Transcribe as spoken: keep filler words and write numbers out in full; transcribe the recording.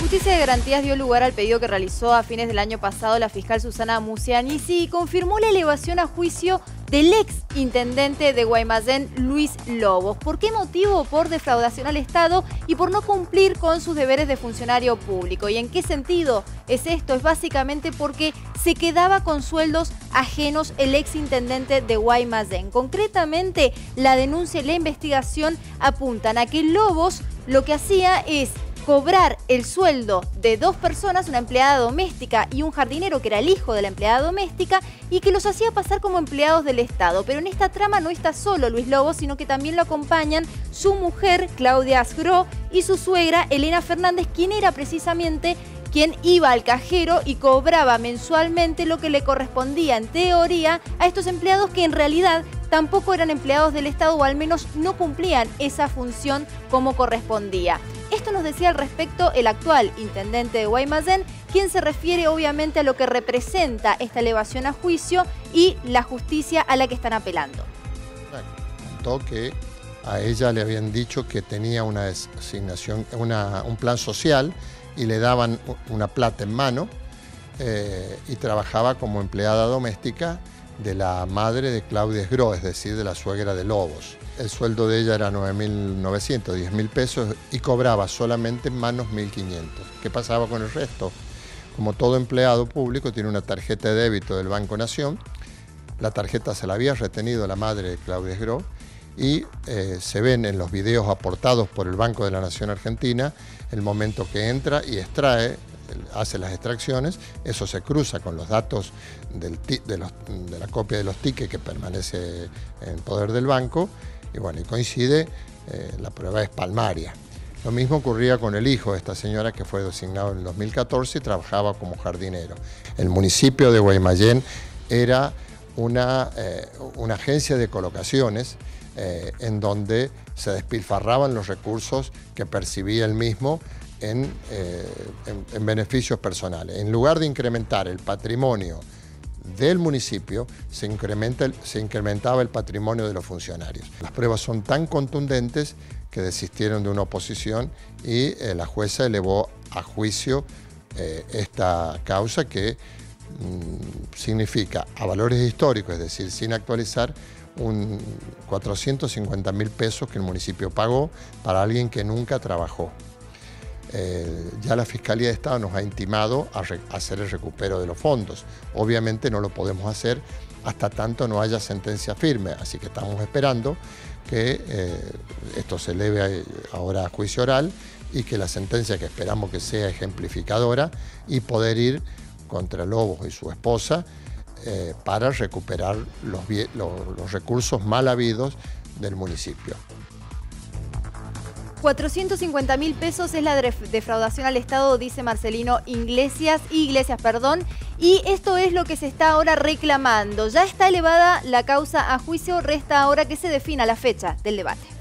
Justicia de Garantías dio lugar al pedido que realizó a fines del año pasado la fiscal Susana Musianisi y confirmó la elevación a juicio del ex intendente de Guaymallén, Luis Lobos. ¿Por qué motivo? Por defraudación al Estado y por no cumplir con sus deberes de funcionario público. ¿Y en qué sentido es esto? Es básicamente porque se quedaba con sueldos ajenos el ex intendente de Guaymallén. Concretamente, la denuncia y la investigación apuntan a que Lobos lo que hacía es cobrar el sueldo de dos personas, una empleada doméstica y un jardinero que era el hijo de la empleada doméstica, y que los hacía pasar como empleados del Estado. Pero en esta trama no está solo Luis Lobos, sino que también lo acompañan su mujer, Claudia Asgró, y su suegra, Elena Fernández, quien era precisamente quien iba al cajero y cobraba mensualmente lo que le correspondía en teoría a estos empleados que en realidad tampoco eran empleados del Estado, o al menos no cumplían esa función como correspondía. Esto nos decía al respecto el actual intendente de Guaymallén, quien se refiere obviamente a lo que representa esta elevación a juicio y la justicia a la que están apelando. Contó que a ella le habían dicho que tenía una asignación, una, un plan social, y le daban una plata en mano eh, y trabajaba como empleada doméstica de la madre de Claudia Asgró, es decir, de la suegra de Lobos. El sueldo de ella era nueve mil novecientos, diez mil pesos, y cobraba solamente en manos mil quinientos. ¿Qué pasaba con el resto? Como todo empleado público, tiene una tarjeta de débito del Banco Nación. La tarjeta se la había retenido la madre de Claudia Asgró, y eh, se ven en los videos aportados por el Banco de la Nación Argentina el momento que entra y extrae, hace las extracciones. Eso se cruza con los datos del de, los, de la copia de los tickets que permanece en poder del banco, y bueno, y coincide, eh, la prueba es palmaria. Lo mismo ocurría con el hijo de esta señora, que fue designado en el dos mil catorce y trabajaba como jardinero. El municipio de Guaymallén era una, eh, una agencia de colocaciones eh, en donde se despilfarraban los recursos que percibía el mismo en, eh, en, en beneficios personales. En lugar de incrementar el patrimonio del municipio, se, incrementa el, se incrementaba el patrimonio de los funcionarios. Las pruebas son tan contundentes que desistieron de una oposición y eh, la jueza elevó a juicio eh, esta causa, que mmm, significa a valores históricos, es decir, sin actualizar, un cuatrocientos cincuenta mil pesos que el municipio pagó para alguien que nunca trabajó. Eh, ya la Fiscalía de Estado nos ha intimado a, re, a hacer el recupero de los fondos. Obviamente no lo podemos hacer hasta tanto no haya sentencia firme, así que estamos esperando que eh, esto se eleve ahora a juicio oral y que la sentencia, que esperamos que sea ejemplificadora, y poder ir contra Lobos y su esposa eh, para recuperar los, los, los recursos mal habidos del municipio. cuatrocientos cincuenta mil pesos es la defraudación al Estado, dice Marcelino Iglesias, Iglesias, perdón, y esto es lo que se está ahora reclamando. Ya está elevada la causa a juicio, resta ahora que se defina la fecha del debate.